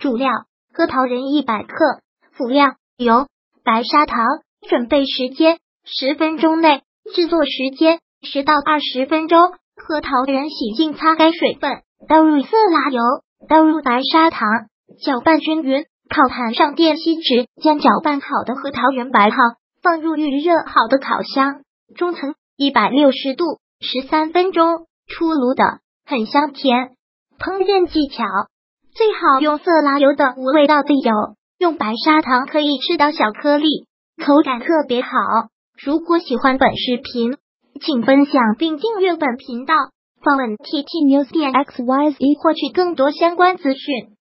主料：核桃仁100克。辅料：油、白砂糖。准备时间：10分钟内。制作时间：10到20分钟。核桃仁洗净擦干水分，倒入色拉油，倒入白砂糖，搅拌均匀。烤盘上电锡纸，将搅拌好的核桃仁摆好，放入预热好的烤箱，中层160度13分钟。出炉的很香甜。烹饪技巧：最好用色拉油的无味道的油，用白砂糖可以吃到小颗粒，口感特别好。如果喜欢本视频，请分享并订阅本频道，访问 ttnews.xyz 获取更多相关资讯。